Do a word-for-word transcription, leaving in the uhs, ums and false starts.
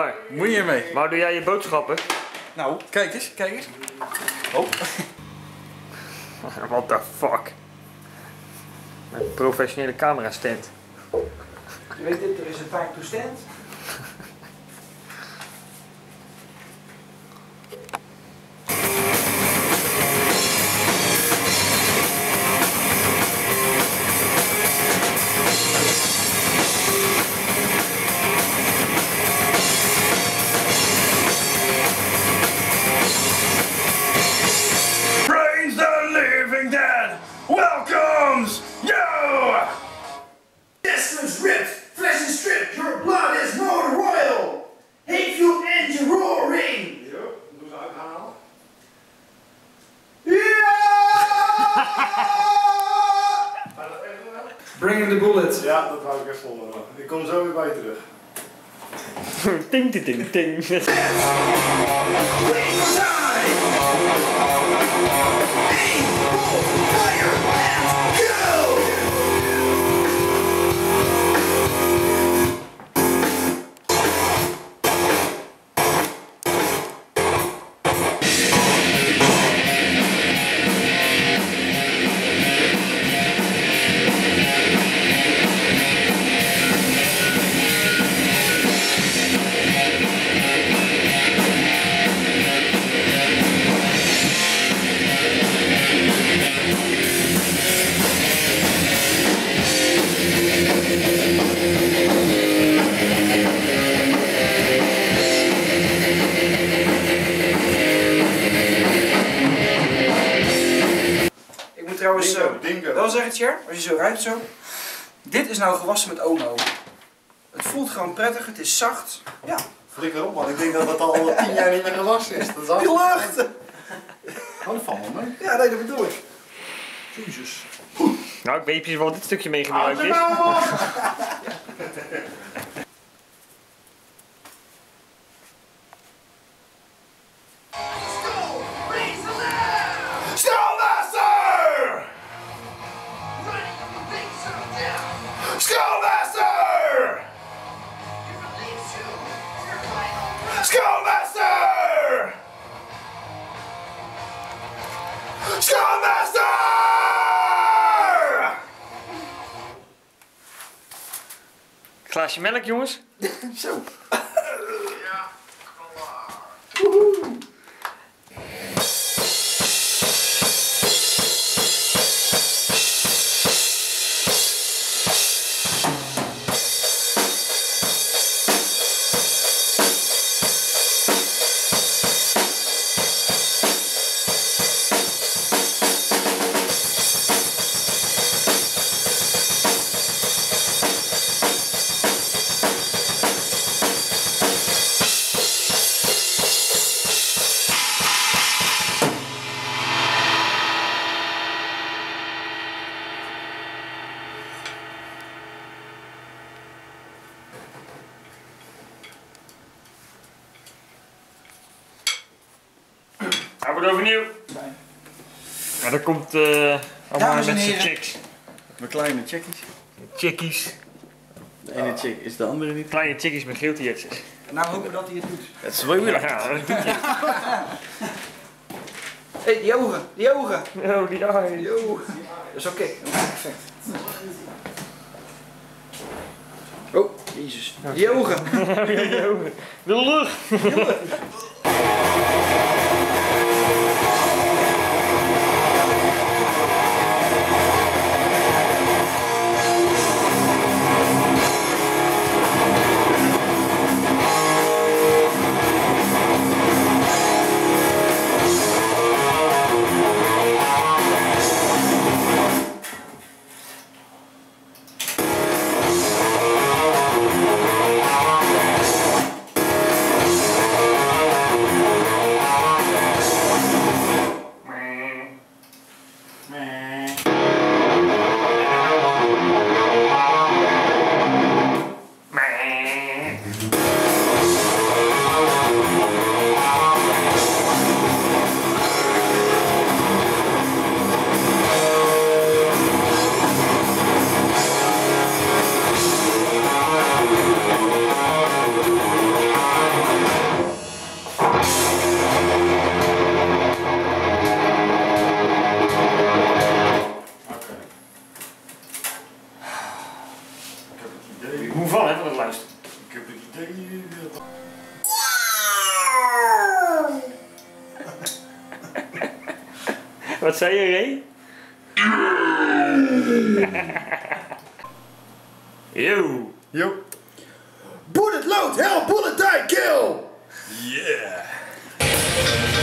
Ammar, Moet je ermee? waar doe jij je boodschappen? Nou, kijk eens, kijk eens. Oh. What the fuck? Een professionele camera stand. Je weet dit, er is een time to stand. Praise the living dead welcomes you! Distance ripped, flesh is stripped, your blood is motor royal. Hate fuel engine roaring. Ja, doe ze uithalen. Ja! Bring in the bullet. Ja, dat wou ik even volgen. Ik kom zo weer bij je terug. Ting ting ting ting. Wait for time. Aim, roll, fire, and go! Trouwens, Dingo, dingo. wel zeggen, Thierry, als je zo ruikt zo. Dit is nou gewassen met Ono. Het voelt gewoon prettig, het is zacht. Ja. Flikker op man, ik denk dat het al tien jaar niet meer gewassen is. Dat is Die lucht! Oh, dat valt wel mee. Ja, nee, dat bedoel ik. Jezus. Nou, ik weet precies wel dit stukje mee gebruikt is. Schoolmaster! Schoolmaster! Schoolmaster! Schoolmaster! Glaasje melk, jongens. Zo. Ja, Hij wordt overnieuw. Maar dan komt uh, allemaal Dames en met zijn heren. chicks. Mijn kleine chickies. Chickies. De ene chick is de andere niet. Kleine chickies met geel t-shirtjes. Nou hopen dat hij het doet. Het is wel weer. Ja, dat doet hij. Hé, hey, die ogen, die ogen. Oh, die eye. Yo. Dat is oké. Perfect. Oh, jezus. Die ogen. De lucht. Wat zei je, Ray? Yo. Yo. Bullet load, hell, bullet die, kill! Yeah.